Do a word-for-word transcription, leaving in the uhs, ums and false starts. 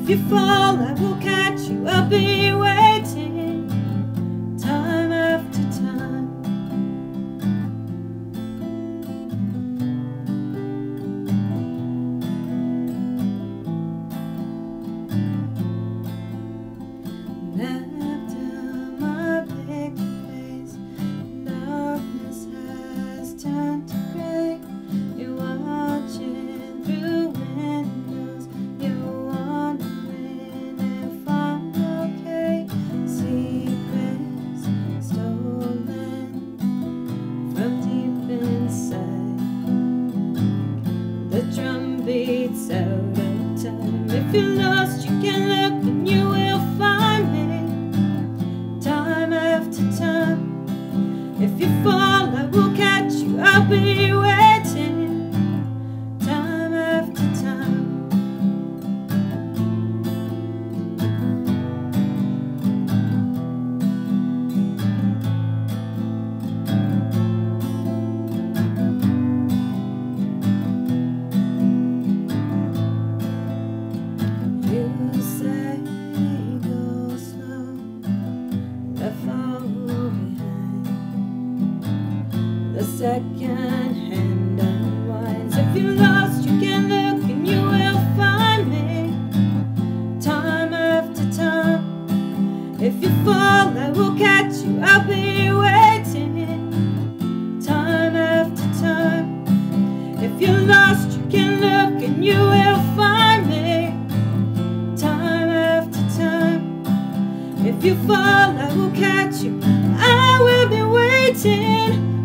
If you fall, I will catch you. I'll be waiting, time after time. And after my picture face, darkness has turned to gray. You're watching through windows. You're wondering if I'm okay. Secrets stolen from deep inside. The drum beats out of time. If you're lost, you can look and you will find me, time after time. If you fall, I will catch you. I'll be waiting, time after time. You say go slow, I follow behind. The second hand unwinds. If you're lost, you can look and you will find me, time after time. If you fall, I will catch you. I'll be waiting, time after time. If you're lost, you can look and you will find me, time after time. If you fall, I will catch you. I will be waiting,